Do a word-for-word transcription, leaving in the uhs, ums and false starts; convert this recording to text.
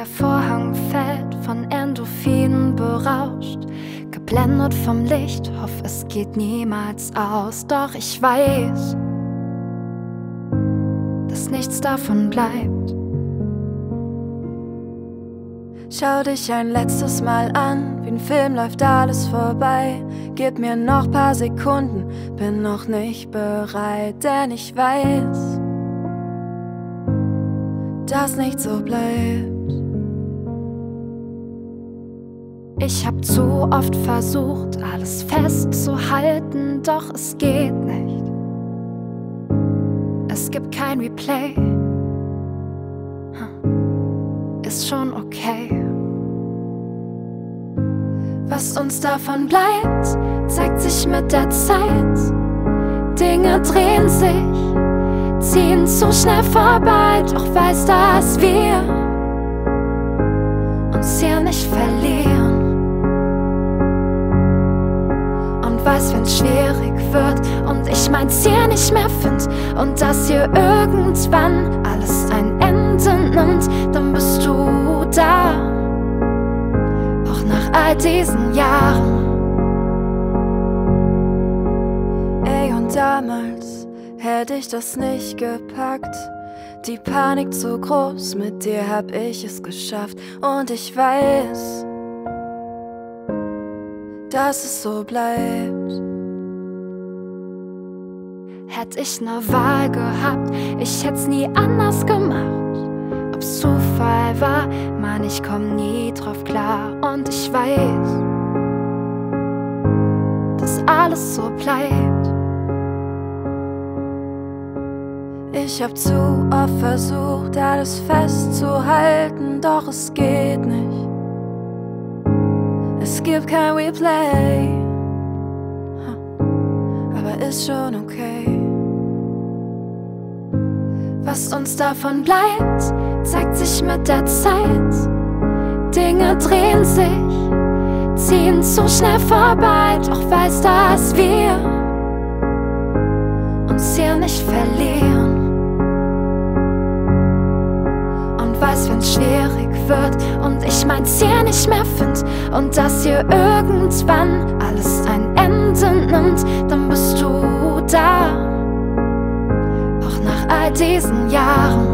Der Vorhang fällt, von Endorphinen berauscht, geblendet vom Licht, hoff es geht niemals aus. Doch ich weiß, dass nichts davon bleibt. Schau dich ein letztes Mal an, wie ein Film läuft alles vorbei. Gib mir noch paar Sekunden, bin noch nicht bereit, denn ich weiß, dass nicht so bleibt. Ich hab zu oft versucht, alles festzuhalten, doch es geht nicht. Es gibt kein Replay, ist schon okay. Was uns davon bleibt, zeigt sich mit der Zeit. Dinge drehen sich, ziehen zu schnell vorbei, doch weiß, dass wir uns hier nicht verlieren. Und weiß, wenn's schwierig wird und ich mein Ziel nicht mehr find und dass hier irgendwann alles ein Ende nimmt, dann bist du da, auch nach all diesen Jahren. Ey, und damals hätte ich das nicht gepackt. Die Panik zu groß, mit dir hab ich es geschafft. Und ich weiß, dass es so bleibt. Hätt ich ne Wahl gehabt, ich hätt's nie anders gemacht. Ob's Zufall war, Mann, ich komm nie drauf klar. Und ich weiß, dass alles so bleibt. Ich hab zu oft versucht, alles festzuhalten, doch es geht nicht. Es gibt kein Replay, aber ist schon okay. Was uns davon bleibt, zeigt sich mit der Zeit. Dinge drehen sich, ziehen zu schnell vorbei, doch weiß, dass wir uns hier nicht verlieren. Und weiß, wenn's schwierig wird und ich mein Ziel nicht mehr find und dass hier irgendwann alles ein Ende nimmt, dann bist du da, auch nach all diesen Jahren.